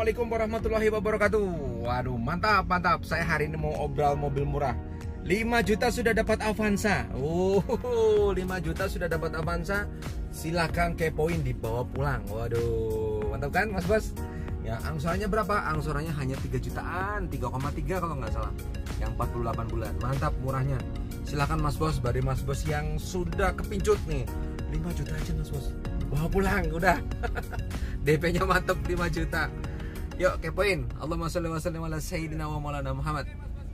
Assalamualaikum warahmatullahi wabarakatuh. Waduh, mantap. Saya hari ini mau obral mobil murah. 5 juta sudah dapat Avanza. 5 juta sudah dapat Avanza. Silahkan kepoin, dibawa pulang. Waduh, mantap kan Mas Bos? Ya, angsurannya berapa? Angsurannya hanya 3 jutaan, 3,3 kalau nggak salah. Yang 48 bulan. Mantap murahnya. Silahkan Mas Bos, bagi Mas Bos yang sudah kepincut nih. 5 juta aja Mas Bos. Bawa pulang, udah. DP-nya mantap 5 juta. Yuk kepoin. Allahumma sholli wa sallim ala sayyidina wa maulana Muhammad.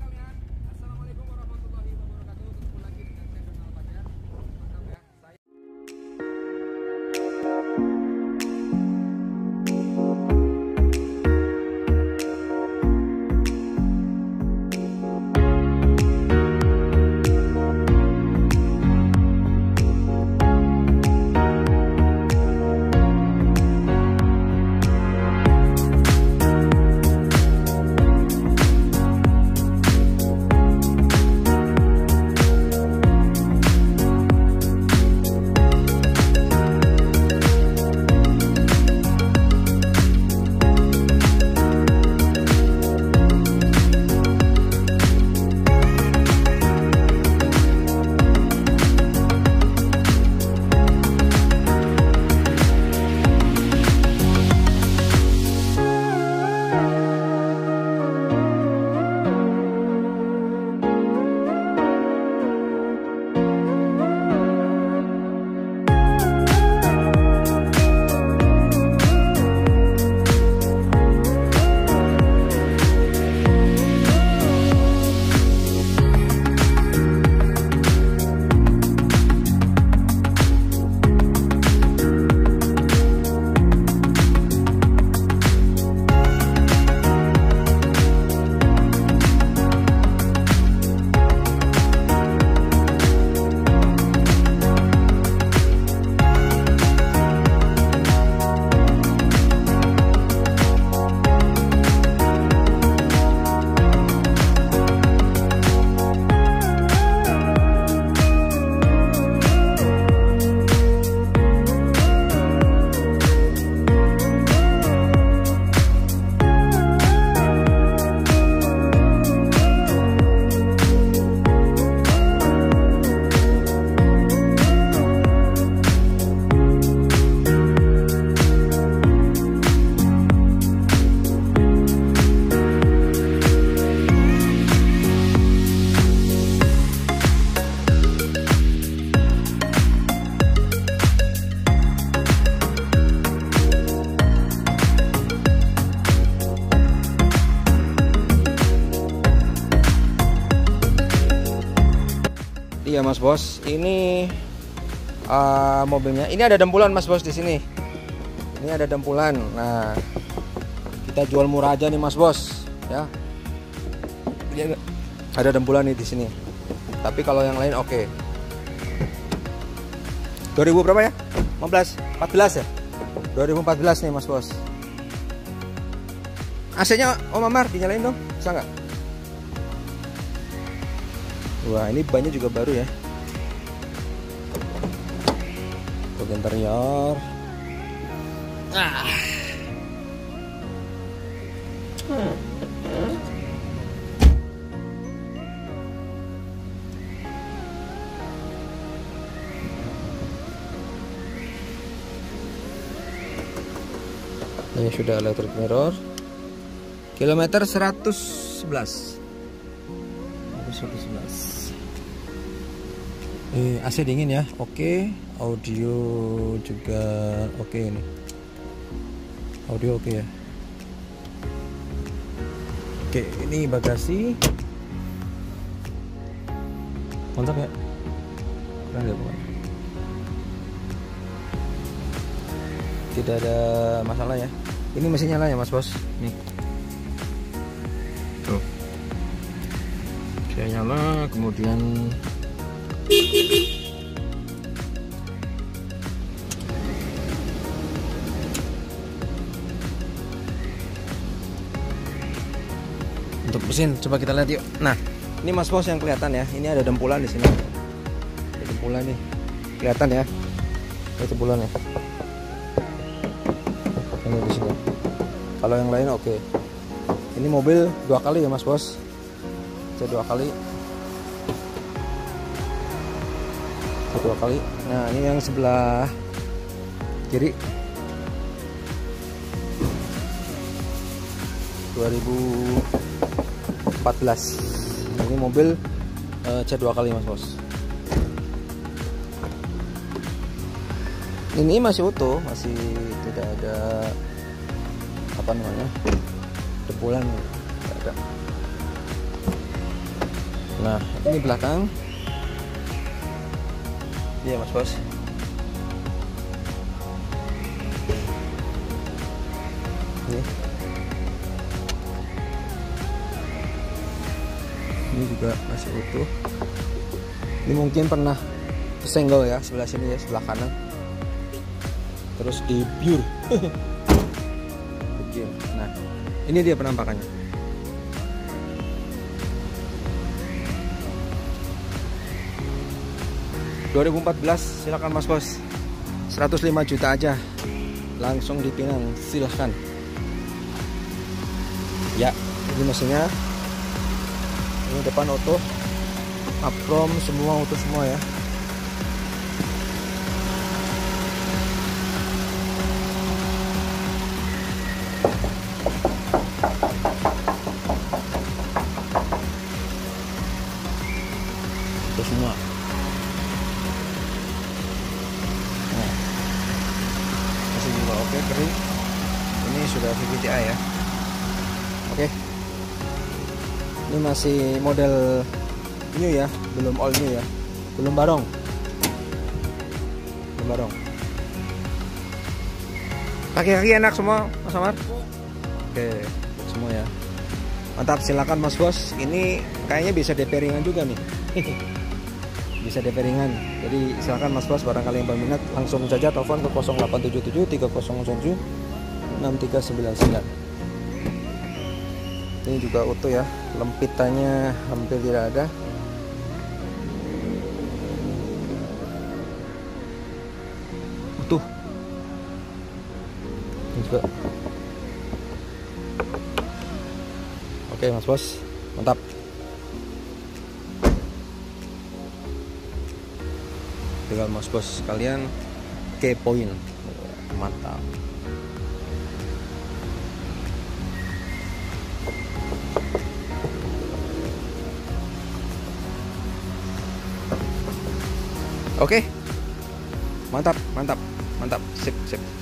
Iya Mas Bos, ini mobilnya. Ini ada dempulan Mas Bos di sini. Ini ada dempulan. Nah, kita jual murah aja nih Mas Bos, ya. Ini ada dempulan nih di sini. Tapi kalau yang lain oke. 2000 berapa ya? 15, 14 ya? 2014 nih Mas Bos. AC-nya Om Amar dinyalain dong, bisa nggak? Wah, ini bannya juga baru ya. Untuk interior. Ini sudah electric mirror. Kilometer 111. 111. AC dingin ya, oke. Audio juga oke ini. Audio oke ya. Oke, ini bagasi. Mantap ya. Keren ya pokoknya. Tidak ada masalah ya. Ini mesin nyala ya Mas Bos. Nih. Tuh. Saya nyala, kemudian untuk mesin coba kita lihat yuk. Nah, ini Mas Bos yang kelihatan ya. Ini ada dempulan di sini. Ada dempulan nih. Kelihatan ya. Ini dempulannya. Ini di sini. Kalau yang lain oke. Ini mobil 2 kali ya Mas Bos. Cat 2 kali. 2 kali. Nah, ini yang sebelah kiri 2014. Ini mobil cat 2 kali Mas Bos. Ini masih utuh, masih tidak ada apa namanya debulan, tidak ada. Nah, ini belakang. Iya Mas Bos. Ini juga masih utuh. Ini mungkin pernah kesenggol ya sebelah sini ya, sebelah kanan. Terus debyur. Nah, ini dia penampakannya. Silakan Mas Bos. 105 juta aja. Langsung dipinang, silahkan. Ya, ini mesinnya. Ini depan auto. Apron semua auto semua ya. Auto semua. Nah, masih juga oke, kering. Ini sudah VVTi ya. Oke. Ini masih model new ya, belum all new ya, belum barong. Kaki-kaki enak semua Mas Amar. Oke, semua ya. Mantap, silakan Mas Bos. Ini kayaknya bisa DP ringan juga nih. Bisa DP ringan. Jadi silakan Mas Bos, barangkali yang berminat langsung saja telepon ke 0877 3007 6399. Ini juga utuh ya, lempitannya hampir tidak ada. Utuh. Ini juga. Oke Mas Bos, mantap. Tinggal Mas Bos kalian kepoin, mantap. Oke, mantap, sip.